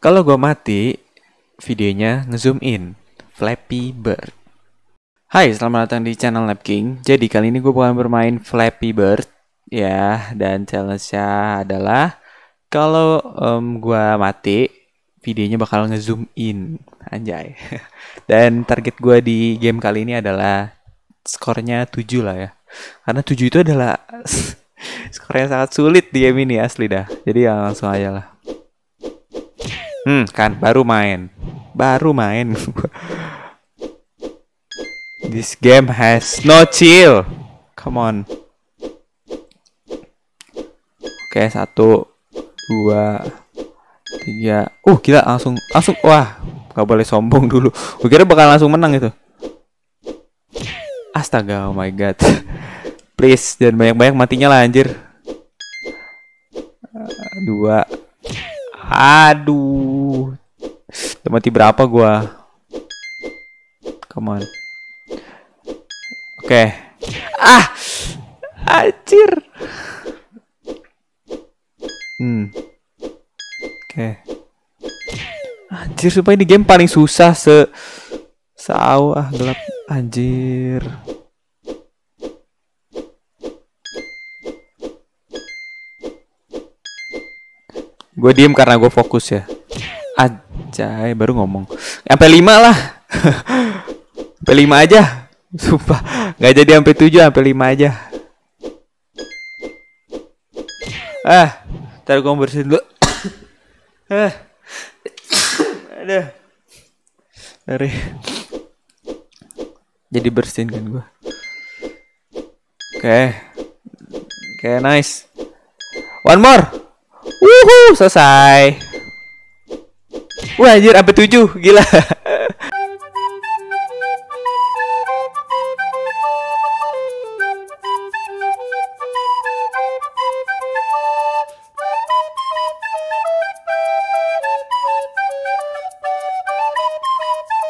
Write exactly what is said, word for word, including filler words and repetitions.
Kalau gua mati, videonya ngezoom in. Flappy Bird. Hai, selamat datang di channel Lab King. Jadi kali ini gue bakal bermain Flappy Bird. Ya, dan challenge-nya adalah kalau um, gue mati, videonya bakal ngezoom in. Anjay. Dan target gue di game kali ini adalah skornya tujuh lah ya. Karena tujuh itu adalah skor yang sangat sulit di game ini asli dah. Jadi ya langsung aja lah. Hmm, kan baru main. Baru main. This game has no chill. Come on. Oke, satu, dua, tiga. Uh, gila langsung, langsung. Wah, gak boleh sombong dulu. Gue kira bakal langsung menang itu. Astaga, oh my god. Please, jangan banyak-banyak matinya lah anjir. Dua. Aduh. Udah mati berapa gua? Come on. Oke. Okay. Ah. Anjir. Hmm. Oke. Okay. Anjir, supaya ini game paling susah se sawah gelap anjir. Gue diem karena gue fokus ya. Anjay, baru ngomong. Sampai lima lah. Sampai lima aja. Sumpah, nggak jadi sampai tujuh, sampai lima aja. Ah, ntar gue bersihin dulu. Ah, ada. Dari. Jadi bersihin kan gue. Oke, okay. Oke, okay, nice. One more. Wuhu, selesai. Wah anjir, sampai tujuh, gila.